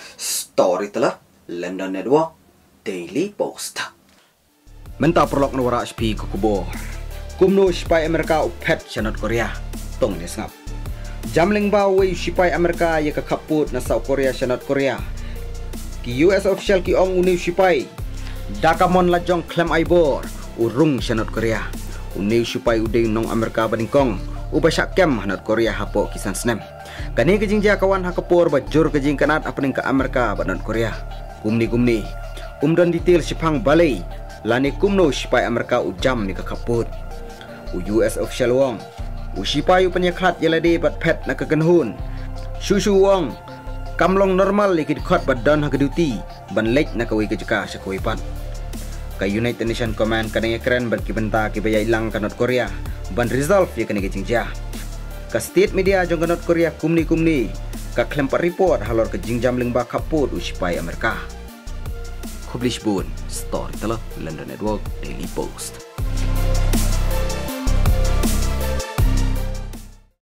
Story telah London Network Daily Post. Menta prolog na wara HP kukubo. Kumno sipai Amerika upet sa North Korea. Tong nisngap. Jamling ba way sipai Amerika ya kakaput na South Korea sa North Korea. Ki US official ki ong uniw sipai. Dakamon lajong klem aibor urung sa North Korea. Uniw sipai uday nong Amerika baningkong. Ubasyak kem North Korea hapo kisan snem. Kani kajing kawan hakapor bajur kajing kanat apaning ka Amerika ba North Korea. Kumni. Umdan detail sipang balay. Lani kumno sipai Amerika ujam ni kakaput. US official wong. Sipai panyaklat yalade bat pet na kaganhun. Susu wong. Kamlong normal likid kot badan hagaduti. Ban late na kaway kajaka sa kawipan. Ka United Nations Command kanang ekran ban kibenta kibaya ilang ka North Korea. Ban resolve ya kanang kajingja. Ka state media jong ka North Korea kumni. Ka klempar report halor ka jingjam lingba kaput sipai Amerika. Publish Boon, Story telah London Network Daily Post.